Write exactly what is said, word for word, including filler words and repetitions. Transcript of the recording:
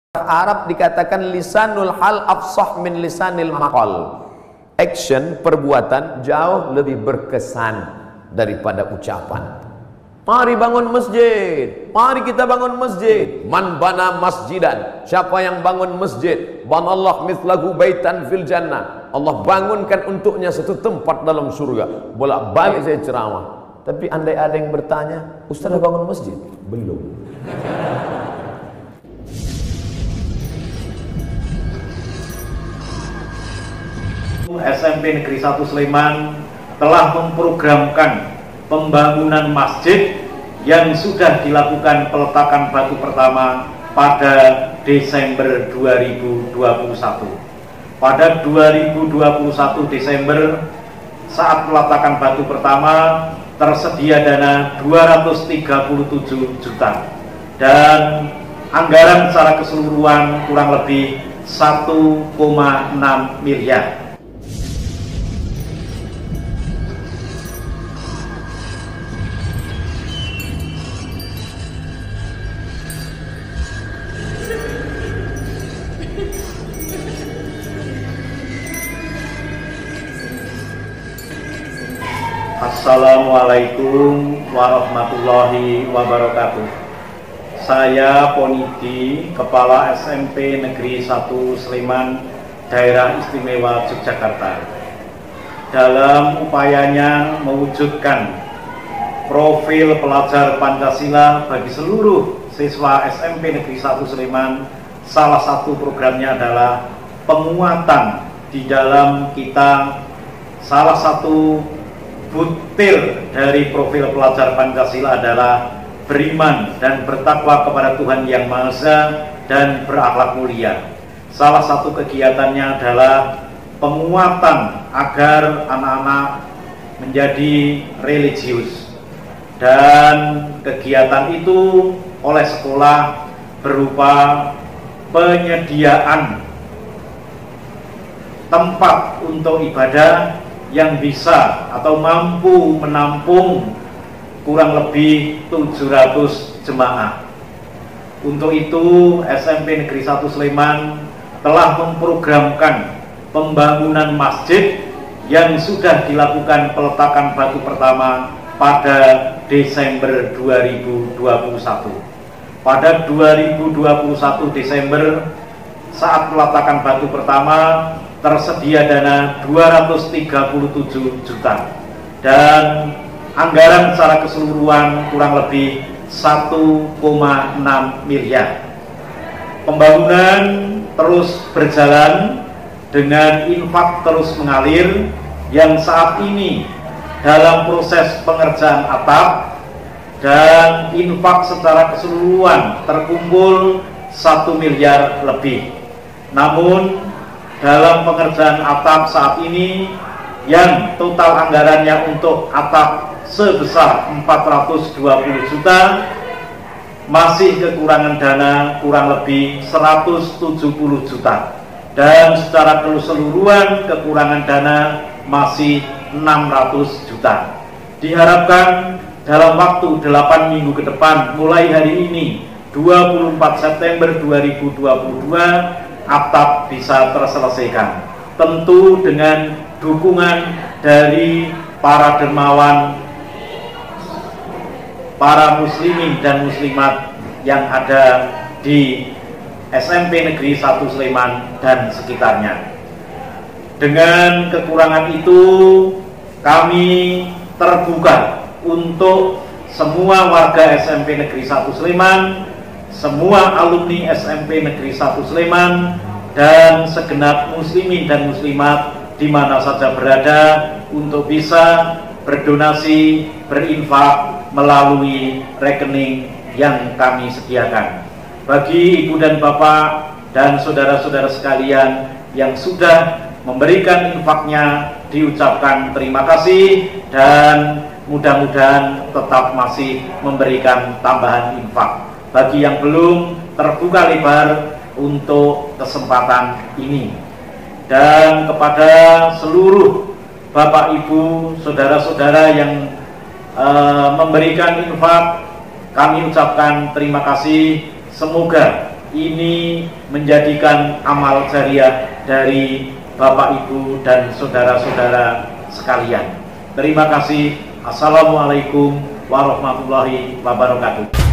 Arab dikatakan lisanul hal afsah min lisanil maqal. Action, perbuatan jauh lebih berkesan daripada ucapan. Mari bangun masjid, mari kita bangun masjid. Man bana masjidan, siapa yang bangun masjid, banallah mithlahu baitan fil jannah, Allah bangunkan untuknya satu tempat dalam surga. Bolak balik saya ceramah, tapi andai ada yang bertanya, Ustaz dah bangun masjid? Belum. S M P Negeri satu Sleman telah memprogramkan pembangunan masjid yang sudah dilakukan peletakan batu pertama pada Desember dua ribu dua puluh satu. Pada dua ribu dua puluh satu Desember, saat peletakan batu pertama, tersedia dana dua ratus tiga puluh tujuh juta dan anggaran secara keseluruhan kurang lebih satu koma enam miliar. Assalamualaikum warahmatullahi wabarakatuh. Saya Ponidi, Kepala S M P Negeri satu Sleman, Daerah Istimewa Yogyakarta. Dalam upayanya mewujudkan profil pelajar Pancasila bagi seluruh siswa S M P Negeri satu Sleman, salah satu programnya adalah penguatan di dalam kita salah satu butir dari profil pelajar Pancasila adalah beriman dan bertakwa kepada Tuhan Yang Maha Esa dan berakhlak mulia. Salah satu kegiatannya adalah penguatan agar anak-anak menjadi religius, dan kegiatan itu oleh sekolah berupa penyediaan tempat untuk ibadah yang bisa atau mampu menampung kurang lebih tujuh ratus jemaah. Untuk itu S M P Negeri satu Sleman telah memprogramkan pembangunan masjid yang sudah dilakukan peletakan batu pertama pada Desember dua ribu dua puluh satu. Pada dua ribu dua puluh satu Desember, saat peletakan batu pertama, tersedia dana dua ratus tiga puluh tujuh juta dan anggaran secara keseluruhan kurang lebih satu koma enam miliar. Pembangunan terus berjalan dengan infak terus mengalir, yang saat ini dalam proses pengerjaan atap, dan infak secara keseluruhan terkumpul satu miliar lebih. Namun dalam pengerjaan atap saat ini yang total anggarannya untuk atap sebesar empat ratus dua puluh juta, masih kekurangan dana kurang lebih seratus tujuh puluh juta, dan secara keseluruhan kekurangan dana masih enam ratus juta. Diharapkan dalam waktu delapan minggu ke depan, mulai hari ini dua puluh empat September dua ribu dua puluh dua, atap bisa terselesaikan, tentu dengan dukungan dari para dermawan, para muslimin dan muslimat yang ada di S M P Negeri satu Sleman dan sekitarnya. Dengan kekurangan itu, kami terbuka untuk semua warga S M P Negeri satu Sleman, semua alumni S M P Negeri satu Sleman, dan segenap muslimin dan muslimat di mana saja berada untuk bisa berdonasi, berinfak melalui rekening yang kami sediakan. Bagi ibu dan bapak dan saudara-saudara sekalian yang sudah memberikan infaknya, diucapkan terima kasih, dan mudah-mudahan tetap masih memberikan tambahan infak. Bagi yang belum, terbuka lebar untuk kesempatan ini. Dan kepada seluruh bapak ibu, saudara-saudara yang uh, memberikan infak, kami ucapkan terima kasih. Semoga ini menjadikan amal jariah dari Bapak Ibu dan saudara-saudara sekalian. Terima kasih. Assalamualaikum warahmatullahi wabarakatuh.